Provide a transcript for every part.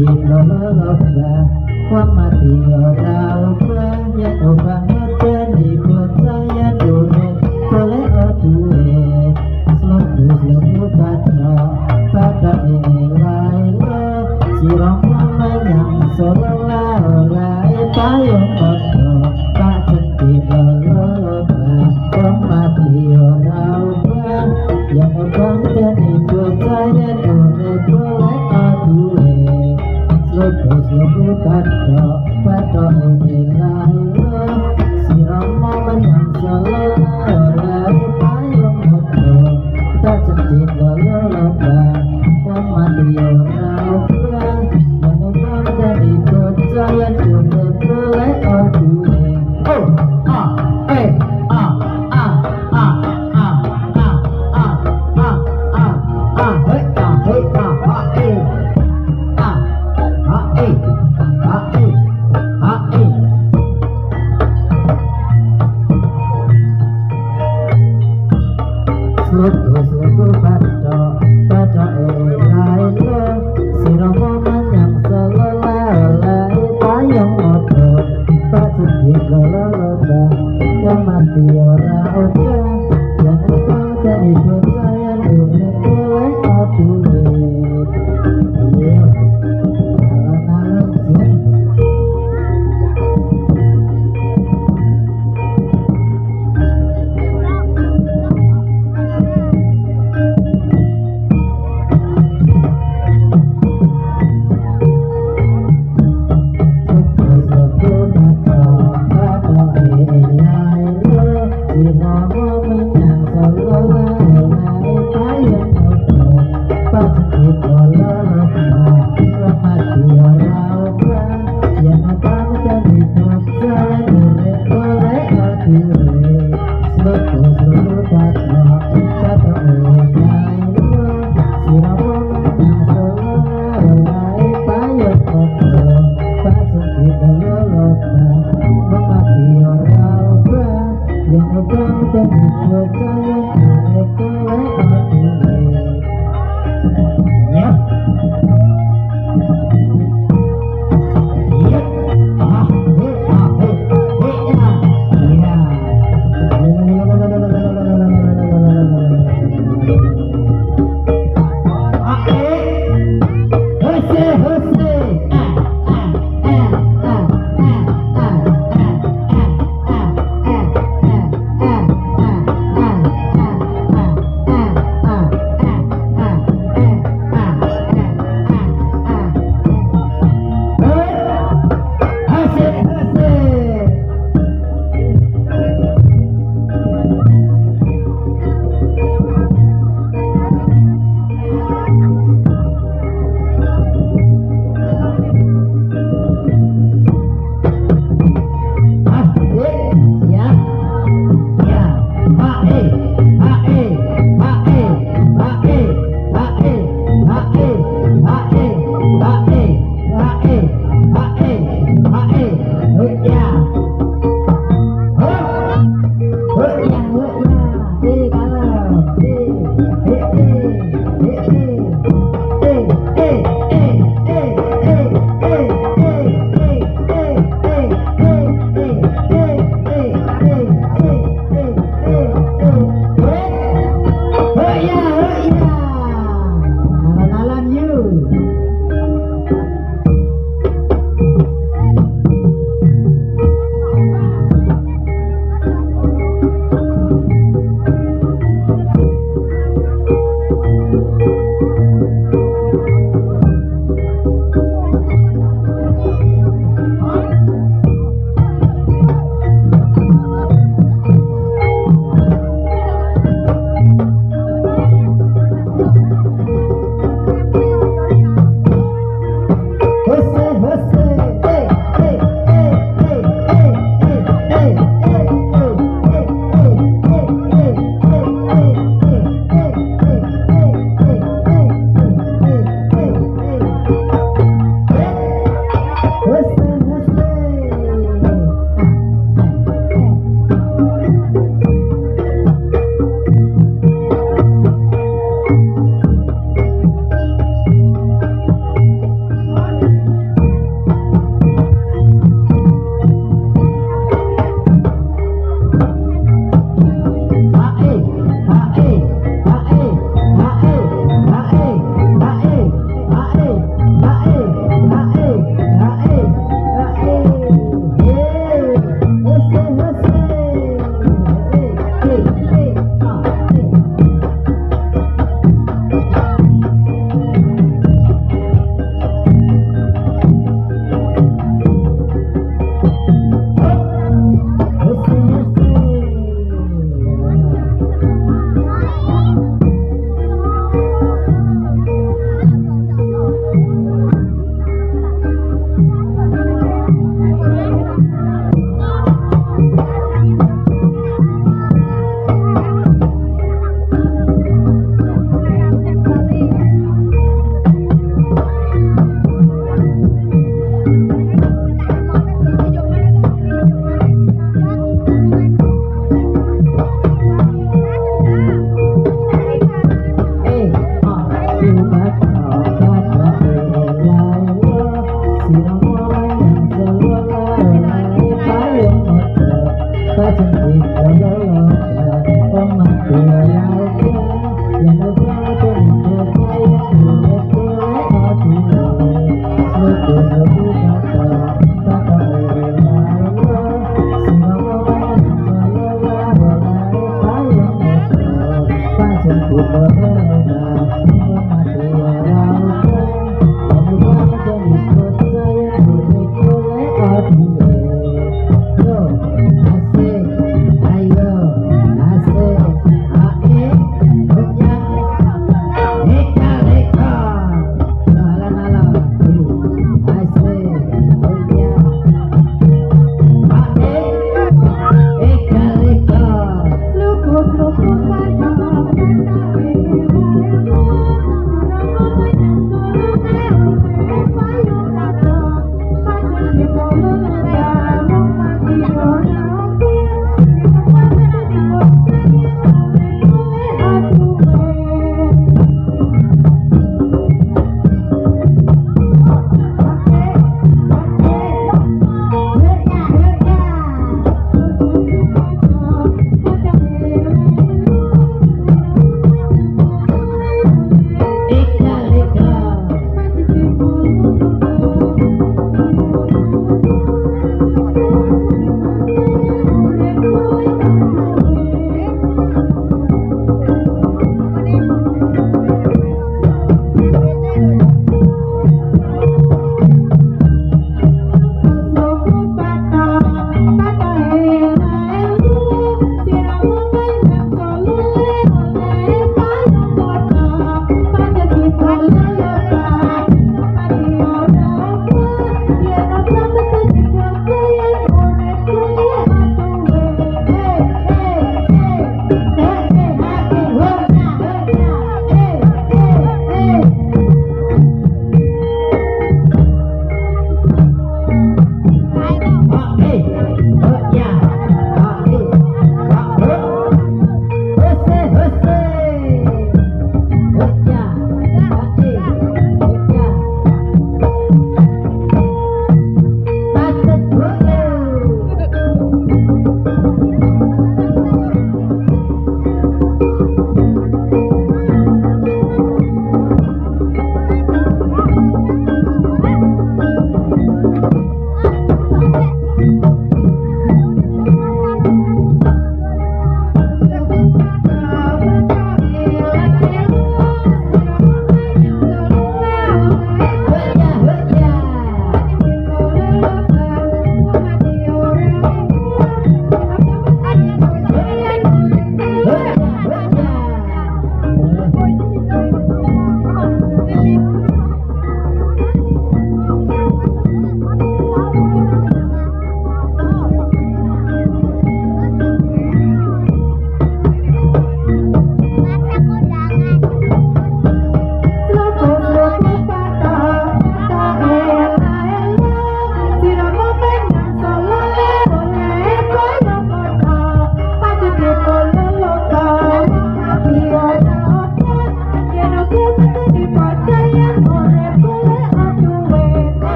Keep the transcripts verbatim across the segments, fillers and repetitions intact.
จิตเราเราเราความมาที่เราเพื่อยันอุบังเตือนดีเพื่อใจยันดูเนเพื่อเล่อดูเอสลบดูสลบดูปัดเนาะปัดเอไลโลสิร้องมาอย่างโซโลลาลายไปยกปัดเนาะปัดจนจิตเราเราเราความมาที่เราเพื่อยันอุบังเตือนดีเพื่อใจยันดูเนเพื่อเล่อดูเอSlow, slow, pato, pato, elai, si ramo yang salah, payung moto, tak cantik loloba, pemati orang pulang, menubang dari percaya juga boleh odue. Oh, ah, eh, ah, ah, ah, ah, ah, ah, ah, ah, ah, hey, ah, hey, ah, ah, eh.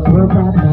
Bye.